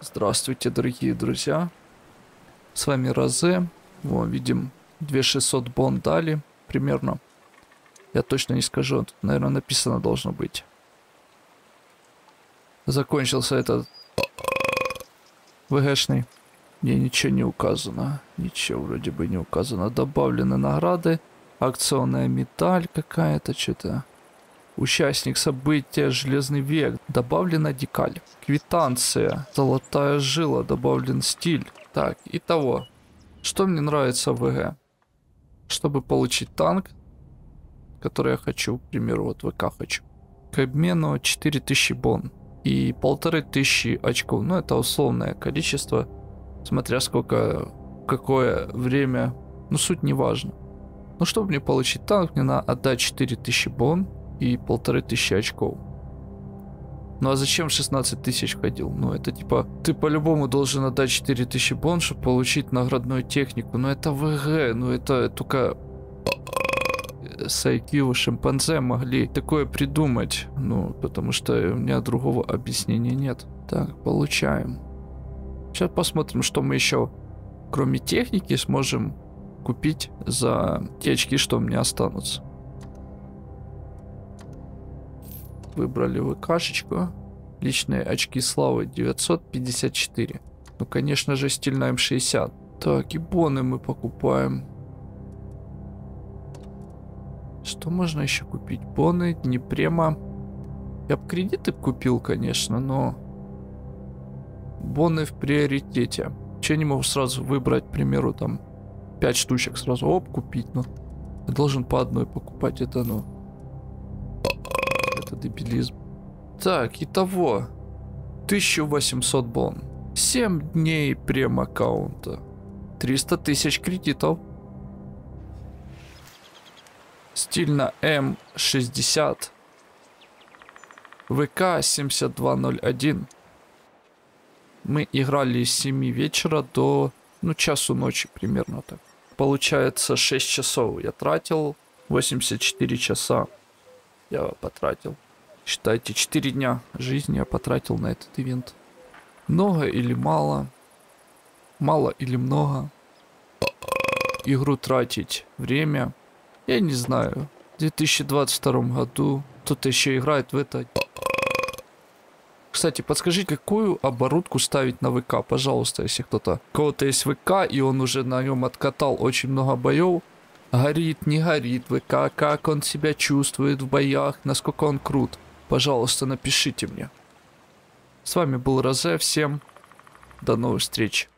Здравствуйте, дорогие друзья. С вами Розе. Во, видим, 2600 бон дали примерно. Я точно не скажу, тут, наверное, написано должно быть. Закончился этот ВГшный. Мне ничего не указано. Ничего вроде бы не указано. Добавлены награды. Акционная медаль какая-то, что-то. Участник события «Железный век». Добавлена декаль. Квитанция. Золотая жила. Добавлен стиль. Так, итого. Что мне нравится в ВГ? Чтобы получить танк, который я хочу, к примеру, вот ВК хочу. К обмену 4000 бон. И 1500 очков. Ну, это условное количество. Смотря сколько, какое время. Ну, суть не важна. Но чтобы мне получить танк, мне надо отдать 4000 бон и 1500 очков. Ну а зачем 16 тысяч ходил? Ну это типа, ты по-любому должен отдать 4000 бон, чтобы получить наградную технику. Но это ВГ, ну это только с IQ шимпанзе могли такое придумать. Ну, потому что у меня другого объяснения нет. Так, получаем. Сейчас посмотрим, что мы еще, кроме техники, сможем купить за те очки, что у меня останутся. Выбрали ВКшечку. Личные очки славы 954. Ну, конечно же, стильно М60. Так, и боны мы покупаем. Что можно еще купить? Боны, Днепрема. Я бы кредиты купил, конечно, но боны в приоритете. Че не могу сразу выбрать, к примеру, там 5 штучек сразу, оп, купить, ну. Я должен по одной покупать, это, ну. Это дебилизм. Так, итого 1800 бон. 7 дней прем-аккаунта. 300 тысяч кредитов. Стильно М60. ВК 7201. Мы играли с 7 вечера до, ну, часу ночи примерно так. Получается 6 часов я тратил. 84 часа я потратил. Считайте, 4 дня жизни я потратил на этот ивент. Много или мало? Мало или много? Игру тратить время? Я не знаю. В 2022 году кто-то еще играет в это. Кстати, подскажите, какую оборудку ставить на ВК, пожалуйста, если кто-то... У кого-то есть ВК, и он уже на нем откатал очень много боев. Горит, не горит ВК, как он себя чувствует в боях, насколько он крут. Пожалуйста, напишите мне. С вами был Розе, всем до новых встреч.